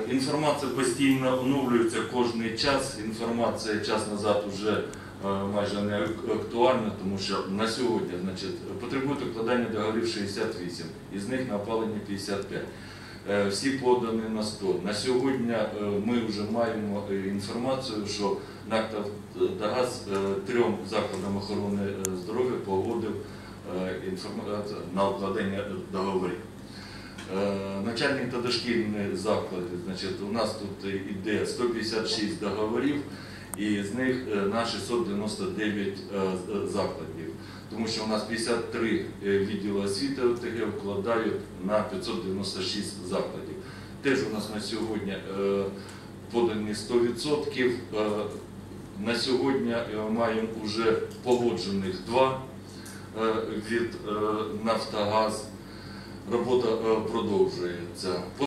Інформація постійно оновлюється кожен час. Інформація час назад вже майже не актуальна, тому що на сьогодні потребують укладання договорів 68, із них на опалення 55. Всі подані на 100. На сьогодні ми вже маємо інформацію, що НАК «Нафтогаз» 3 закладам охорони здоров'я погодив на укладення договорів. Начальні та дошкільні заклади, у нас тут йде 156 договорів, і з них на 699 закладів. Тому що у нас 53 відділи освіти ОТГ вкладають на 596 закладів. Теж у нас на сьогодні подані 100%. На сьогодні маємо вже погоджених 2 від «Нафтогаз». Робота продовжується.